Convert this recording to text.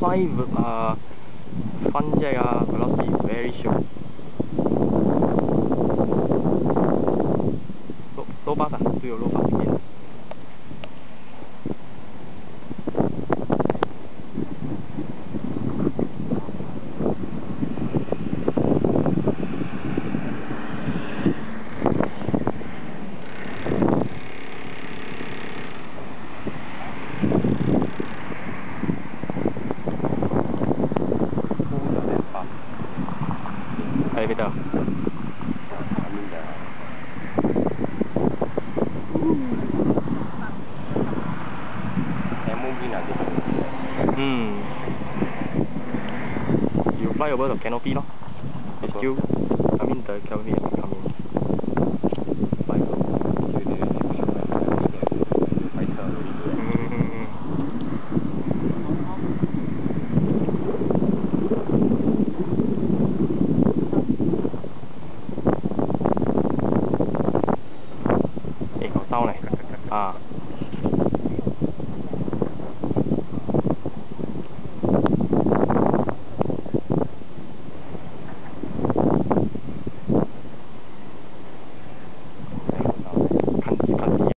fun jack velocity very sure. Low pass do your low pass again. Elevator. You fly over the canopy, no? It's still, the canopy is coming. Fly over. Có sau này